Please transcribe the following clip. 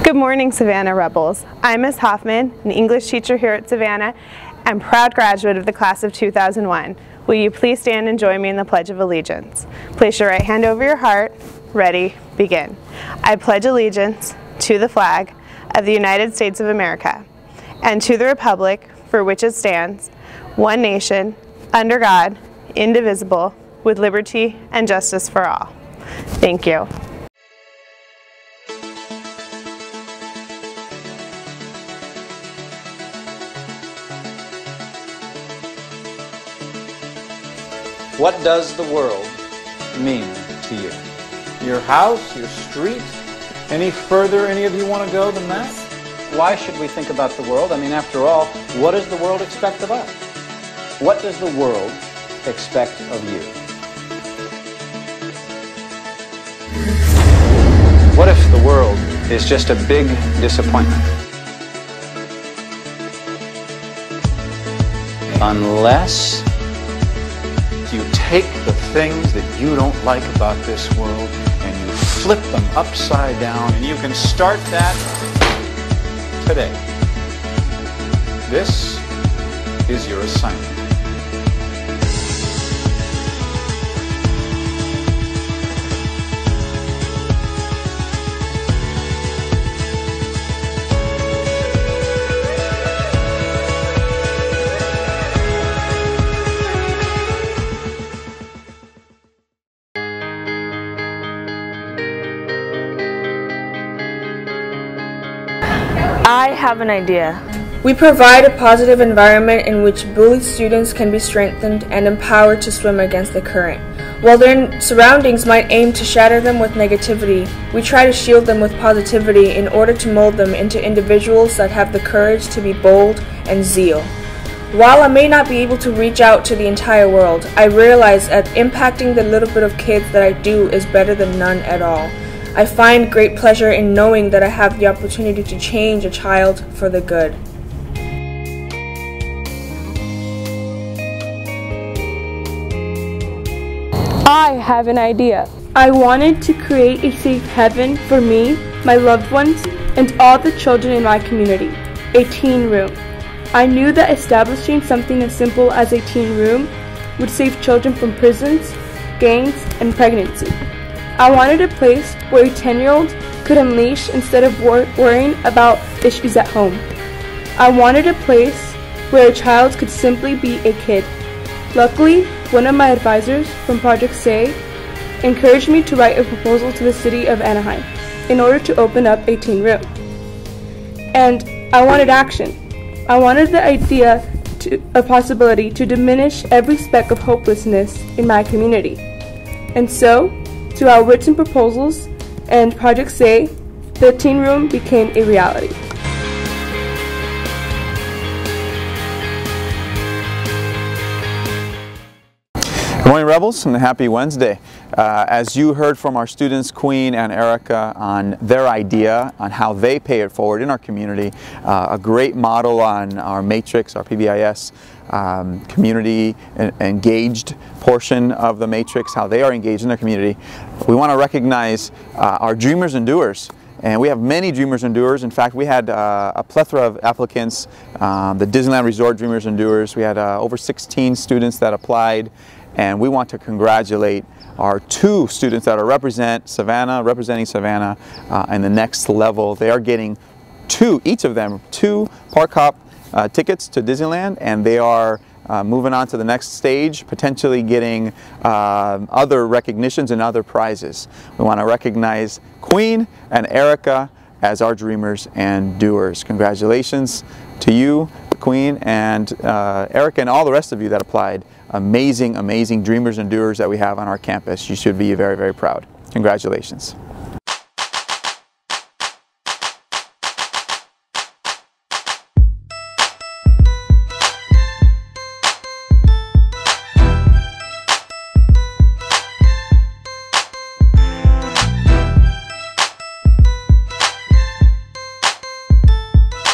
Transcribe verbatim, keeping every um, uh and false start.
Good morning, Savanna Rebels. I'm Miz Hoffman, an English teacher here at Savanna and proud graduate of the class of two thousand one. Will you please stand and join me in the Pledge of Allegiance? Place your right hand over your heart. Ready, begin. I pledge allegiance to the flag of the United States of America and to the republic for which it stands, one nation, under God, indivisible, with liberty and justice for all. Thank you. What does the world mean to you? Your house, your street? Any further any of you want to go than that? Why should we think about the world? I mean, after all, what does the world expect of us? What does the world expect of you? What if the world is just a big disappointment? Unless you take the things that you don't like about this world and you flip them upside down, and you can start that today. This is your assignment. I have an idea. We provide a positive environment in which bullied students can be strengthened and empowered to swim against the current. While their surroundings might aim to shatter them with negativity, we try to shield them with positivity in order to mold them into individuals that have the courage to be bold and zeal. While I may not be able to reach out to the entire world, I realize that impacting the little bit of kids that I do is better than none at all. I find great pleasure in knowing that I have the opportunity to change a child for the good. I have an idea. I wanted to create a safe haven for me, my loved ones, and all the children in my community, a teen room. I knew that establishing something as simple as a teen room would save children from prisons, gangs, and pregnancy. I wanted a place where a ten-year-old could unleash instead of wor worrying about issues at home. I wanted a place where a child could simply be a kid. Luckily, one of my advisors from Project Say encouraged me to write a proposal to the city of Anaheim in order to open up a teen room. And I wanted action. I wanted the idea, to, a possibility to diminish every speck of hopelessness in my community. And so, through our written proposals and Project Say, the teen room became a reality. Good morning, Rebels, and a happy Wednesday. Uh, as you heard from our students, Queen and Erica, on their idea on how they pay it forward in our community, uh, a great model on our matrix, our P B I S, um, community engaged portion of the matrix, how they are engaged in their community. We want to recognize uh, our dreamers and doers. And we have many dreamers and doers. In fact, we had uh, a plethora of applicants, um, the Disneyland Resort Dreamers and Doers. We had uh, over sixteen students that applied. And we want to congratulate our two students that are represent Savanna, representing Savanna uh, in the next level. They are getting two, each of them, two Park Hop uh, tickets to Disneyland, and they are uh, moving on to the next stage, potentially getting uh, other recognitions and other prizes. We want to recognize Queen and Erica as our dreamers and doers. Congratulations to you, Queen, and uh, Erica, and all the rest of you that applied. Amazing, amazing dreamers and doers that we have on our campus. You should be very, very proud. Congratulations.